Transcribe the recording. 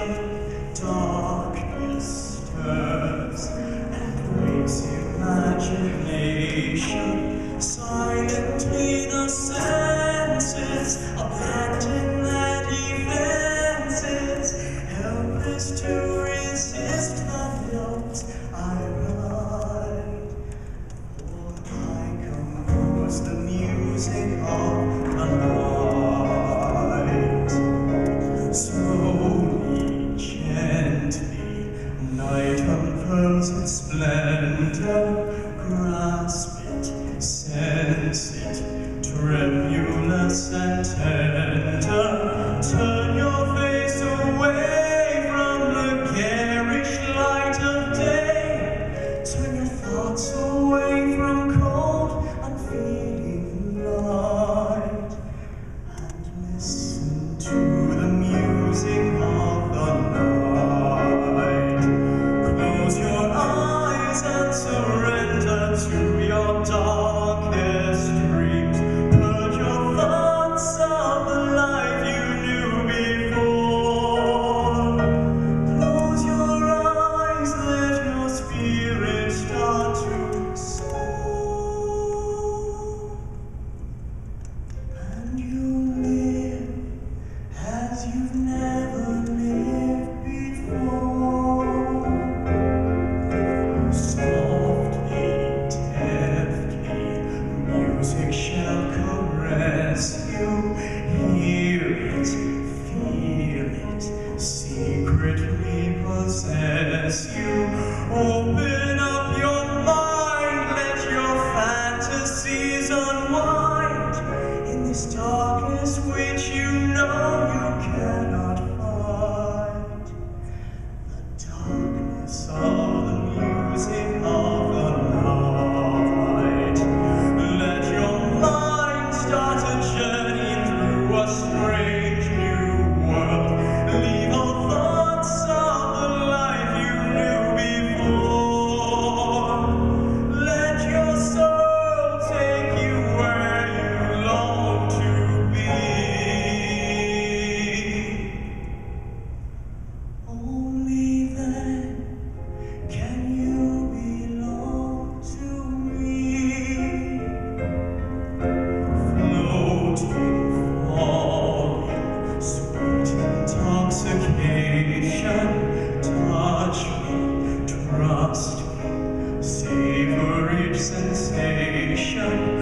Darkness stirs and wakes imagination, silent in our senses, abandon their defenses, helpless to resist the notes I write. For I compose the music of the night. Slowly, gently, night unfurls its splendor. Grasp it, sense it, tremulous and tender. Turn your face away from the garish light of day. Turn your thoughts away from cold, unfeeling light, and listen to the music of the night. Close your eyes and surrender to your darkest dreams. Purge your thoughts of the life you knew before. Close your eyes, let your spirit start to soar. And you live as you've never lived before. Softly, deftly, music shall caress you. Hear it, feel it, secretly possess you. Open up your mind, let your fantasies unwind in this darkness which you know you cannot fight. The darkness of the music of the night. Let your mind start a journey through a strange new world. Leave all thoughts of the life you knew before. Let your soul take you where you long to be. Only then can you belong to me. Floating, falling, sweet intoxication. Touch me, trust me, savor each sensation.